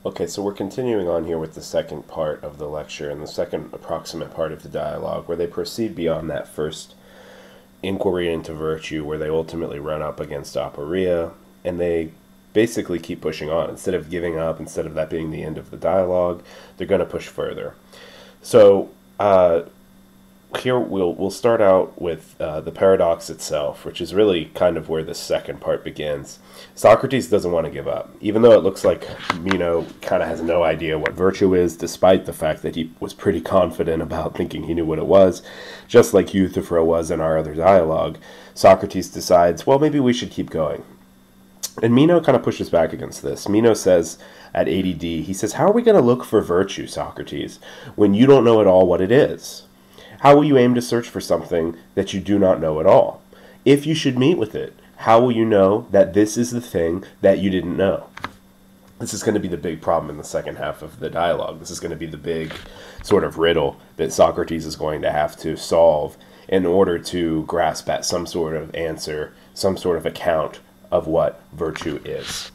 Okay, so we're continuing on here with the second part of the lecture and the second approximate part of the dialogue, where they proceed beyond that first inquiry into virtue, where they ultimately run up against aporia, and they basically keep pushing on. Instead of giving up, instead of that being the end of the dialogue, they're going to push further. So here we'll start out with the paradox itself, which is really kind of where the second part begins. Socrates doesn't want to give up, even though it looks like Meno kind of has no idea what virtue is, despite the fact that he was pretty confident about thinking he knew what it was. Just like Euthyphro was in our other dialogue, Socrates decides, well, maybe we should keep going. And Meno kind of pushes back against this. Meno says at 80D, he says, how are we going to look for virtue, Socrates, when you don't know at all what it is? How will you aim to search for something that you do not know at all? If you should meet with it, how will you know that this is the thing that you didn't know? This is going to be the big problem in the second half of the dialogue. This is going to be the big sort of riddle that Socrates is going to have to solve in order to grasp at some sort of answer, some sort of account of what virtue is.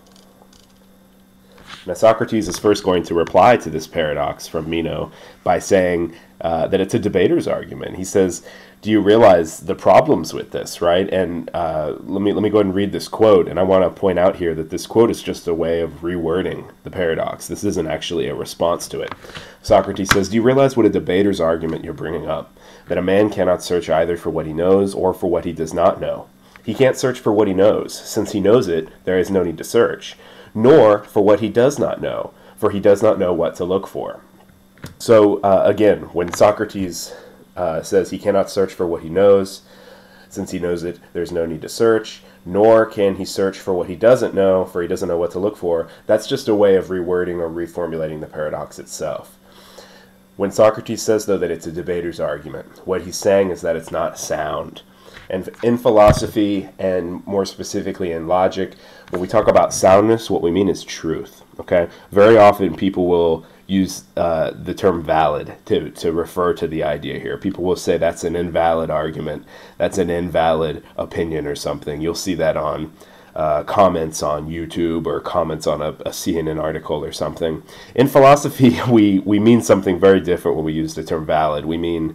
Now, Socrates is first going to reply to this paradox from Meno by saying that it's a debater's argument. He says, do you realize the problems with this, right? And let me go ahead and read this quote, and I want to point out here that this quote is just a way of rewording the paradox. This isn't actually a response to it. Socrates says, do you realize what a debater's argument you're bringing up? That a man cannot search either for what he knows or for what he does not know. He can't search for what he knows. Since he knows it, there is no need to search. Nor for what he does not know, for he does not know what to look for. So again, when Socrates says he cannot search for what he knows, since he knows it, there's no need to search, nor can he search for what he doesn't know, for he doesn't know what to look for, that's just a way of rewording or reformulating the paradox itself. When Socrates says, though, that it's a debater's argument, what he's saying is that it's not sound. And in philosophy, and more specifically in logic, when we talk about soundness, what we mean is truth. Okay? Very often people will use the term valid to refer to the idea here. People will say that's an invalid argument, that's an invalid opinion or something. You'll see that on comments on YouTube or comments on a CNN article or something. In philosophy, we mean something very different when we use the term valid. We mean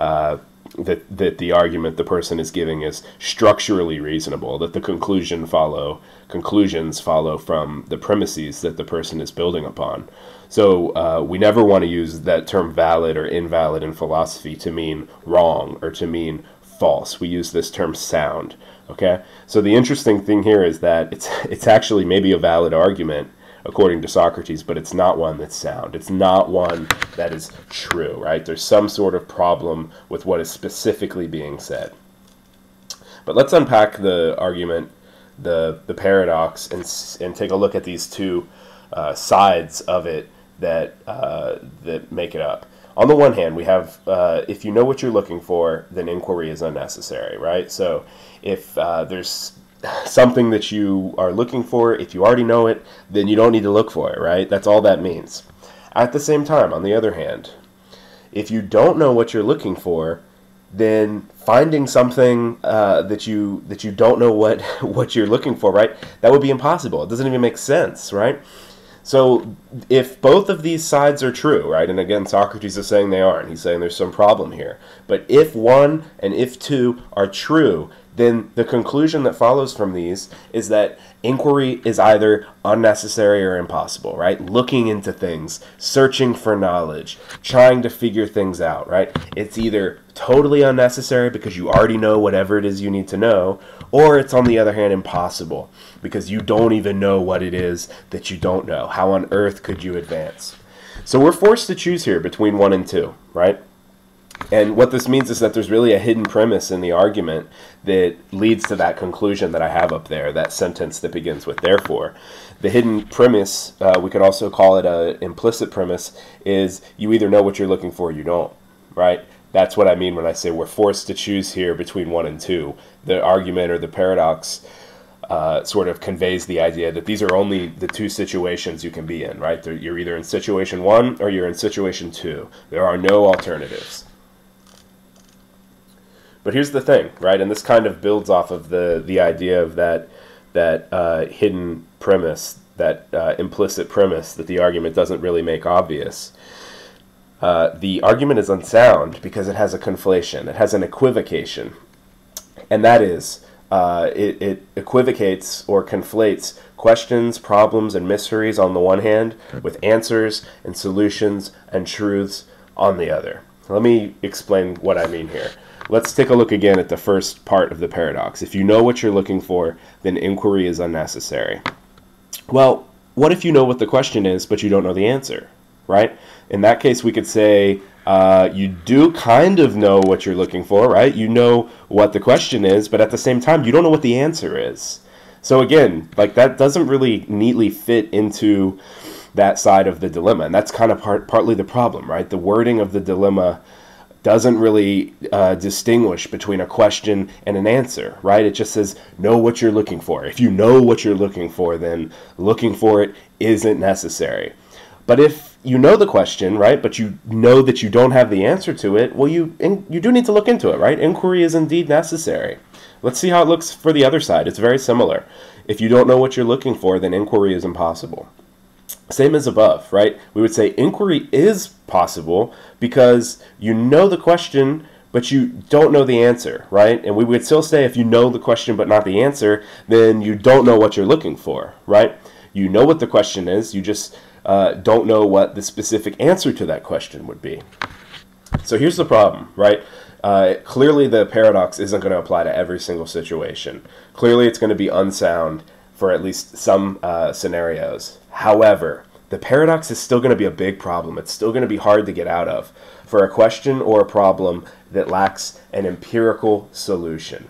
that the argument the person is giving is structurally reasonable, that the conclusions follow from the premises that the person is building upon. So we never want to use that term valid or invalid in philosophy to mean wrong or to mean false. We use this term sound. Okay? So the interesting thing here is that it's actually maybe a valid argument according to Socrates, but it's not one that's sound. It's not one that is true, right? There's some sort of problem with what is specifically being said. But let's unpack the argument, the paradox, and take a look at these two sides of it that make it up. On the one hand, we have, if you know what you're looking for, then inquiry is unnecessary, right? So if there's something that you are looking for, if you already know it, then you don't need to look for it, right? That's all that means. At the same time, on the other hand, if you don't know what you're looking for, then finding something that you don't know what you're looking for, right? That would be impossible. It doesn't even make sense, right? So if both of these sides are true, right, and again, Socrates is saying they aren't. He's saying there's some problem here. But if one and if two are true, then the conclusion that follows from these is that inquiry is either unnecessary or impossible, right? Looking into things, searching for knowledge, trying to figure things out, right? It's either totally unnecessary because you already know whatever it is you need to know, or it's, on the other hand, impossible because you don't even know what it is that you don't know. How on earth could you advance? So we're forced to choose here between 1 and 2, right? And what this means is that there's really a hidden premise in the argument that leads to that conclusion that I have up there, that sentence that begins with therefore. The hidden premise, we could also call it an implicit premise, is you either know what you're looking for or you don't, right? That's what I mean when I say we're forced to choose here between 1 and 2. The argument or the paradox sort of conveys the idea that these are only the two situations you can be in, right? You're either in situation 1 or you're in situation 2. There are no alternatives. But here's the thing, right? And this kind of builds off of the idea of that hidden premise that implicit premise that the argument doesn't really make obvious. The argument is unsound because it has a conflation, it has an equivocation, and that is, it equivocates or conflates questions, problems, and mysteries on the one hand with answers and solutions and truths on the other. Let me explain what I mean here. Let's take a look again at the first part of the paradox. If you know what you're looking for, then inquiry is unnecessary. Well, what if you know what the question is, but you don't know the answer, right? In that case, we could say you do kind of know what you're looking for, right? You know what the question is, but at the same time, you don't know what the answer is. So again, like that doesn't really neatly fit into that side of the dilemma, and that's kind of partly the problem, right? The wording of the dilemma doesn't really distinguish between a question and an answer, right? It just says, know what you're looking for. If you know what you're looking for, then looking for it isn't necessary. But if you know the question, right, but you know that you don't have the answer to it, well, you do need to look into it, right? Inquiry is indeed necessary. Let's see how it looks for the other side. It's very similar. If you don't know what you're looking for, then inquiry is impossible. Same as above, right? We would say inquiry is possible because you know the question, but you don't know the answer, right? And we would still say if you know the question but not the answer, then you don't know what you're looking for, right? You know what the question is, you just don't know what the specific answer to that question would be. So here's the problem, right? Clearly the paradox isn't going to apply to every single situation. Clearly it's going to be unsound for at least some scenarios. However, the paradox is still going to be a big problem. It's still going to be hard to get out of for a question or a problem that lacks an empirical solution.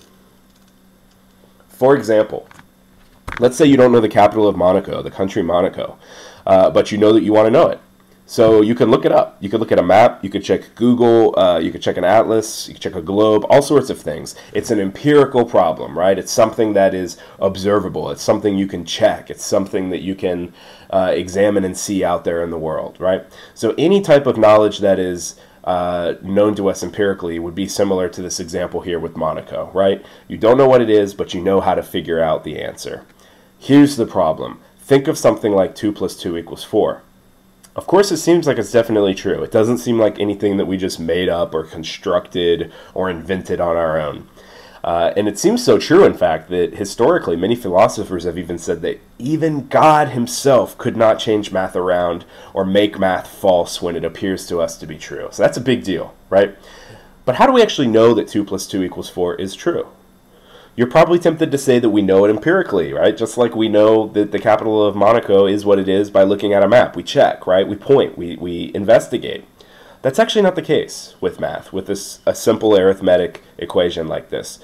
For example, let's say you don't know the capital of Monaco, the country Monaco, but you know that you want to know it. So you can look it up. You could look at a map, you could check Google, you could check an atlas, you could check a globe, all sorts of things. It's an empirical problem, right? It's something that is observable. It's something you can check. It's something that you can examine and see out there in the world, right? So any type of knowledge that is known to us empirically would be similar to this example here with Monaco, right? You don't know what it is, but you know how to figure out the answer. Here's the problem. Think of something like 2 + 2 = 4. Of course, it seems like it's definitely true. It doesn't seem like anything that we just made up or constructed or invented on our own. And it seems so true, in fact, that historically many philosophers have even said that even God himself could not change math around or make math false when it appears to us to be true. So that's a big deal, right? But how do we actually know that 2 + 2 = 4 is true? You're probably tempted to say that we know it empirically, right? Just like we know that the capital of Monaco is what it is by looking at a map. We check, right? We point, we investigate. That's actually not the case with math, with a simple arithmetic equation like this.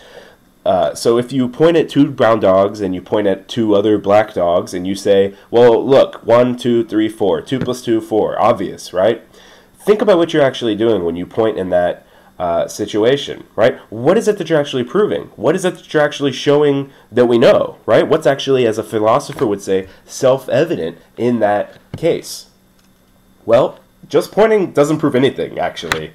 So if you point at 2 brown dogs and you point at 2 other black dogs and you say, well, look, 1, 2, 3, 4, 2 + 2, 4, obvious, right? Think about what you're actually doing when you point in that situation, right? What is it that you're actually proving? What is it that you're actually showing that we know, right? What's actually, as a philosopher would say, self-evident in that case? Well, just pointing doesn't prove anything, actually.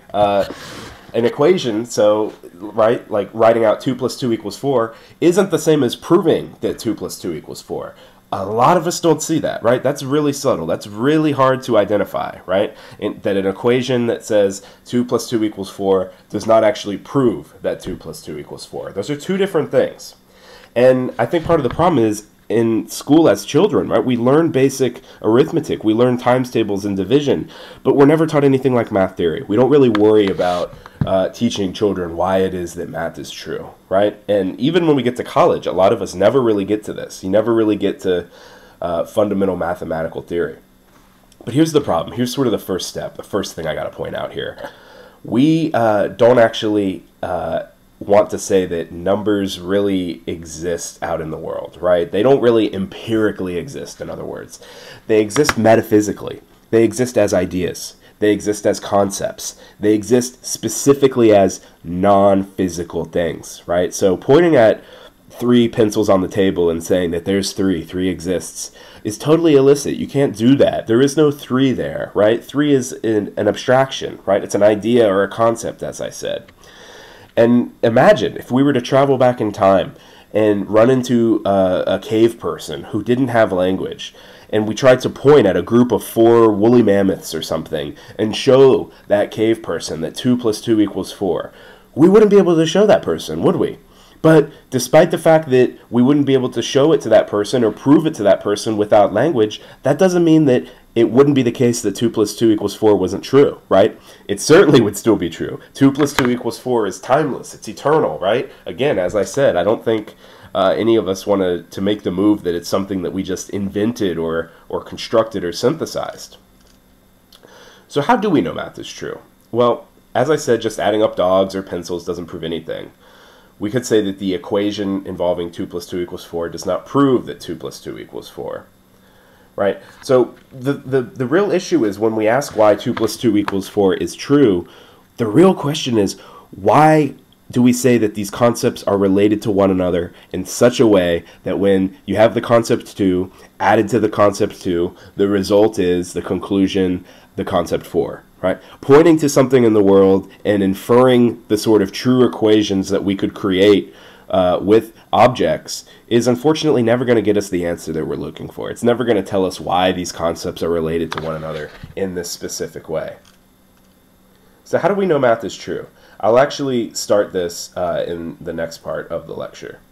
An equation, so, right, like writing out 2 + 2 = 4, isn't the same as proving that 2 + 2 = 4. A lot of us don't see that, right? That's really subtle. That's really hard to identify, right? That an equation that says 2 + 2 = 4 does not actually prove that 2 + 2 = 4. Those are two different things. And I think part of the problem is in school as children, right? We learn basic arithmetic. We learn times tables and division, but we're never taught anything like math theory. We don't really worry about teaching children why it is that math is true, right? And even when we get to college, a lot of us never really get to this. You never really get to fundamental mathematical theory. But here's the problem. Here's sort of the first step, the first thing I got to point out here. We don't actually want to say that numbers really exist out in the world, right? They don't really empirically exist, in other words. They exist metaphysically. They exist as ideas. They exist as concepts. They exist specifically as non-physical things, right? So pointing at 3 pencils on the table and saying that there's 3 exists, is totally illicit. You can't do that. There is no 3 there, right? 3 is an abstraction, right? It's an idea or a concept, as I said. And imagine if we were to travel back in time and run into a cave person who didn't have language, and we tried to point at a group of 4 woolly mammoths or something and show that cave person that 2 plus 2 equals 4, we wouldn't be able to show that person, would we? But despite the fact that we wouldn't be able to show it to that person or prove it to that person without language, that doesn't mean that it wouldn't be the case that 2 plus 2 equals 4 wasn't true, right? It certainly would still be true. 2 plus 2 equals 4 is timeless. It's eternal, right? Again, as I said, I don't think any of us want to make the move that it's something that we just invented or constructed or synthesized. So how do we know math is true? Well, as I said, just adding up dogs or pencils doesn't prove anything. We could say that the equation involving 2 plus 2 equals 4 does not prove that 2 plus 2 equals 4. Right? So the real issue is when we ask why 2 plus 2 equals 4 is true, the real question is, why do we say that these concepts are related to one another in such a way that when you have the concept 2 added to the concept 2, the result is the conclusion, the concept 4? Right? Pointing to something in the world and inferring the sort of true equations that we could create with objects is unfortunately never going to get us the answer that we're looking for. It's never going to tell us why these concepts are related to one another in this specific way. So how do we know math is true? I'll actually start this in the next part of the lecture.